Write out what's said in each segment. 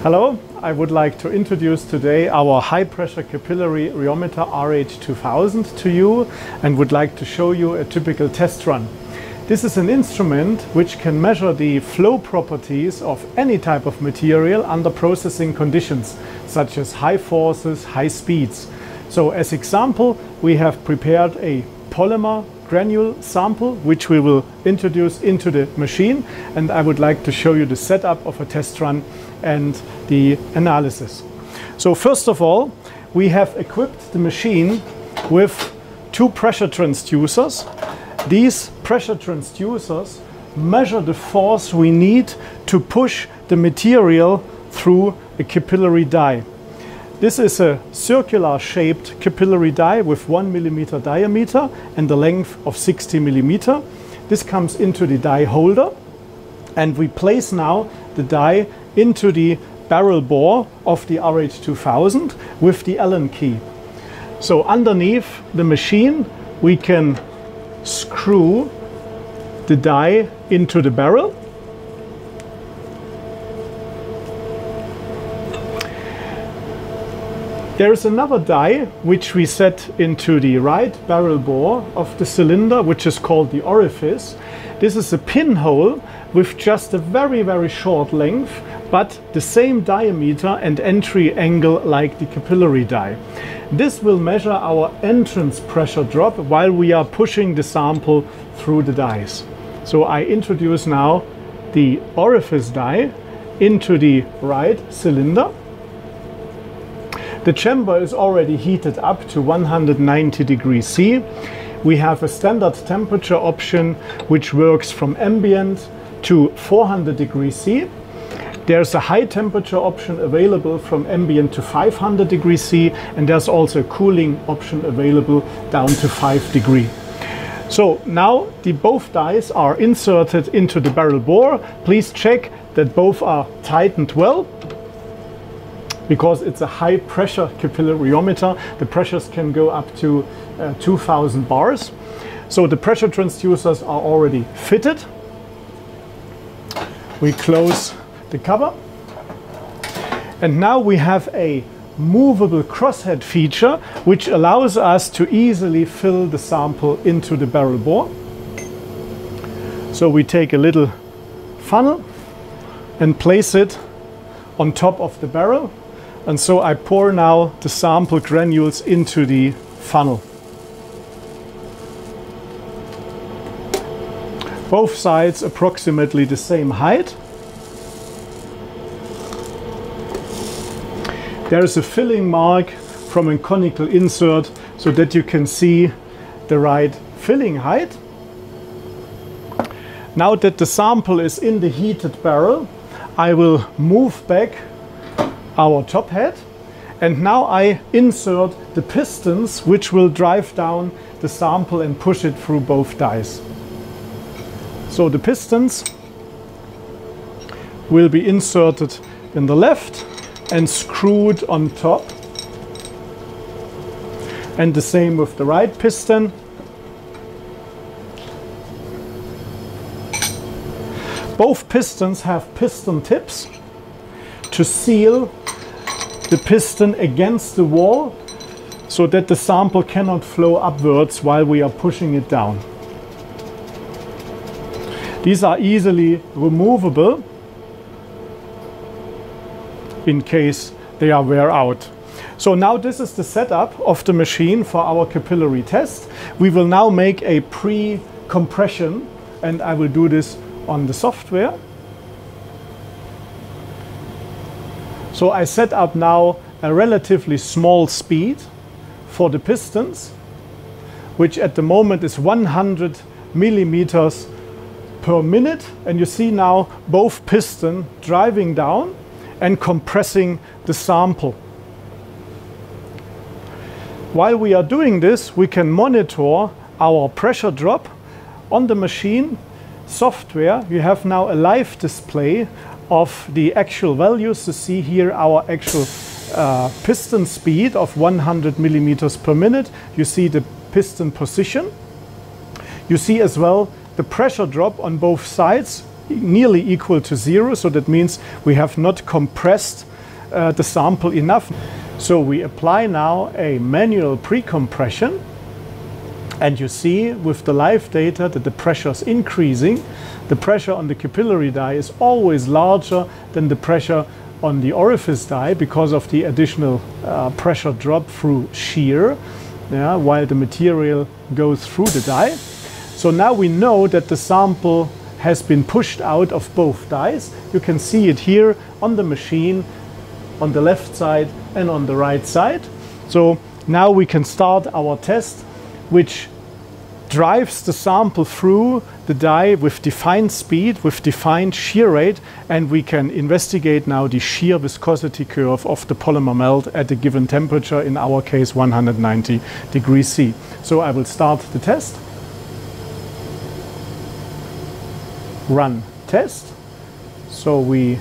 Hello, I would like to introduce today our high pressure capillary rheometer RH2000 to you and would like to show you a typical test run. This is an instrument which can measure the flow properties of any type of material under processing conditions, such as high forces, high speeds. So as example, we have prepared a polymer granule sample which we will introduce into the machine, and I would like to show you the setup of a test run and the analysis. So first of all, we have equipped the machine with two pressure transducers. These pressure transducers measure the force we need to push the material through a capillary die. This is a circular shaped capillary die with 1 millimeter diameter and a length of 60 millimeter. This comes into the die holder, and we place now the die into the barrel bore of the RH2000 with the Allen key. So underneath the machine we can screw the die into the barrel. There is another die which we set into the right barrel bore of the cylinder, which is called the orifice. This is a pinhole with just a very short length, but the same diameter and entry angle like the capillary die. This will measure our entrance pressure drop while we are pushing the sample through the dies. So I introduce now the orifice die into the right cylinder. The chamber is already heated up to 190 degrees C. We have a standard temperature option which works from ambient to 400 degrees C. There's a high temperature option available from ambient to 500 degrees C, and there's also a cooling option available down to 5 degrees. So now both dies are inserted into the barrel bore. Please check that both are tightened well, because it's a high pressure capillary rheometer. The pressures can go up to 2000 bars. So the pressure transducers are already fitted. We close the cover, and now we have a movable crosshead feature which allows us to easily fill the sample into the barrel bore. So we take a little funnel and place it on top of the barrel, and so I pour now the sample granules into the funnel. Both sides approximately the same height. There is a filling mark from a conical insert so that you can see the right filling height. Now that the sample is in the heated barrel, I will move back our top head, and now I insert the pistons which will drive down the sample and push it through both dies. So the pistons will be inserted in the left and screwed on top, and the same with the right piston. Both pistons have piston tips to seal the piston against the wall so that the sample cannot flow upwards while we are pushing it down. These are easily removable in case they are wear out. So now this is the setup of the machine for our capillary test. We will now make a pre-compression, and I will do this on the software. So I set up now a relatively small speed for the pistons, which at the moment is 100 millimeters per minute, and you see now both pistons driving down and compressing the sample. While we are doing this, we can monitor our pressure drop on the machine software. You have now a live display of the actual values. You see here our actual piston speed of 100 millimeters per minute. You see the piston position. You see as well the pressure drop on both sides nearly equal to zero, so that means we have not compressed the sample enough. So we apply now a manual pre-compression, and you see with the live data that the pressure is increasing. The pressure on the capillary die is always larger than the pressure on the orifice die because of the additional pressure drop through shear, while the material goes through the die. So now we know that the sample has been pushed out of both dies. You can see it here on the machine, on the left side and on the right side. So now we can start our test, which drives the sample through the die with defined speed, with defined shear rate, and we can investigate now the shear viscosity curve of the polymer melt at a given temperature, in our case 190 degrees C. So I will start the test. Run test. So we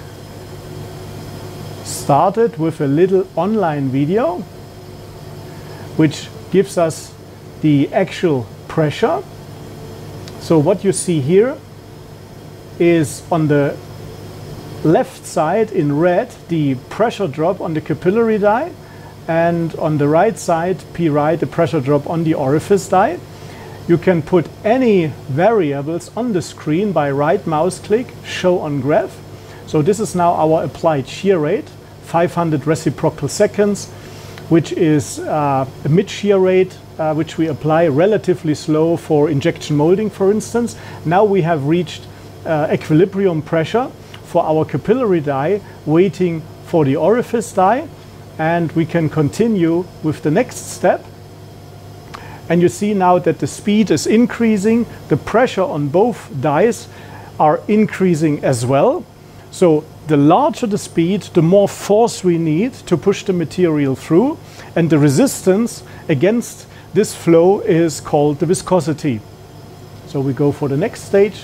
started with a little online video which gives us the actual pressure. So what you see here is on the left side in red the pressure drop on the capillary die, and on the right side P right the pressure drop on the orifice die. You can put any variables on the screen by right mouse click, show on graph. So this is now our applied shear rate, 500 reciprocal seconds, which is a mid shear rate which we apply relatively slow for injection molding, for instance. Now we have reached equilibrium pressure for our capillary die, waiting for the orifice die, and we can continue with the next step. And you see now that the speed is increasing, the pressure on both dies are increasing as well. So the larger the speed, the more force we need to push the material through, and the resistance against this flow is called the viscosity. So we go for the next stage.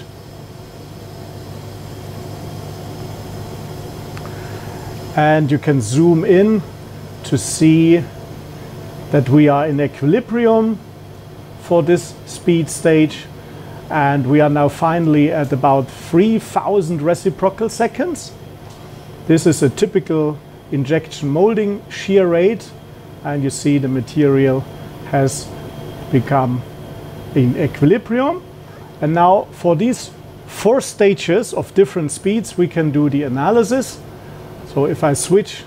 And you can zoom in to see that we are in equilibrium for this speed stage, and we are now finally at about 3000 reciprocal seconds. This is a typical injection molding shear rate, and you see the material has become in equilibrium. And now for these 4 stages of different speeds we can do the analysis. So if I switch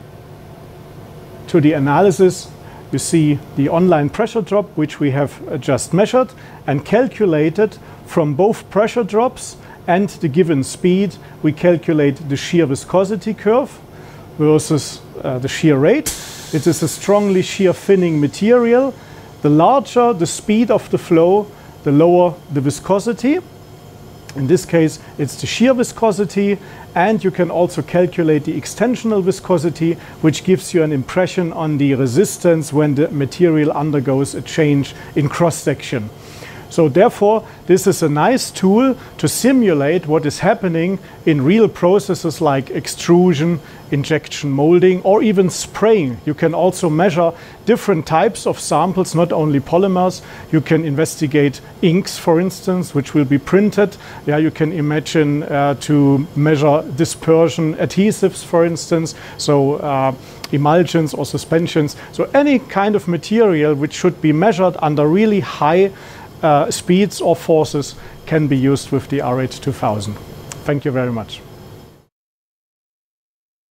to the analysis, you see the online pressure drop, which we have just measured and calculated from both pressure drops and the given speed. We calculate the shear viscosity curve versus the shear rate. It is a strongly shear thinning material. The larger the speed of the flow, the lower the viscosity. In this case, it's the shear viscosity, and you can also calculate the extensional viscosity, which gives you an impression on the resistance when the material undergoes a change in cross-section. So therefore, this is a nice tool to simulate what is happening in real processes like extrusion, injection molding, or even spraying. You can also measure different types of samples, not only polymers. You can investigate inks, for instance, which will be printed. Yeah, you can imagine to measure dispersion adhesives, for instance. So emulsions or suspensions. So any kind of material which should be measured under really high speeds or forces can be used with the RH2000. Thank you very much.